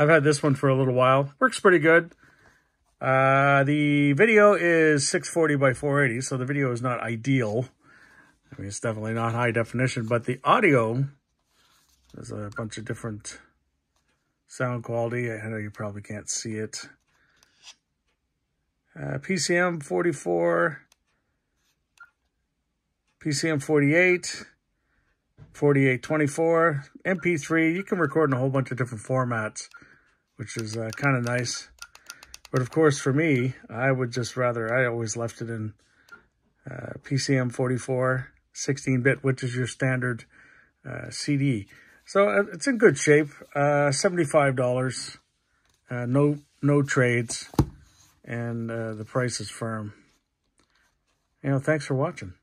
I've had this one for a little while. Works pretty good. The video is 640 by 480, so the video is not ideal. I mean, it's definitely not high definition, but the audio, there's a bunch of different sound quality. I know you probably can't see it. PCM 44, PCM 48, 4824, MP3. You can record in a whole bunch of different formats, which is kind of nice. But of course, for me, I would just rather, I always left it in PCM 44, 16-bit, which is your standard CD. So it's in good shape. $75, no trades, and the price is firm. Thanks for watching.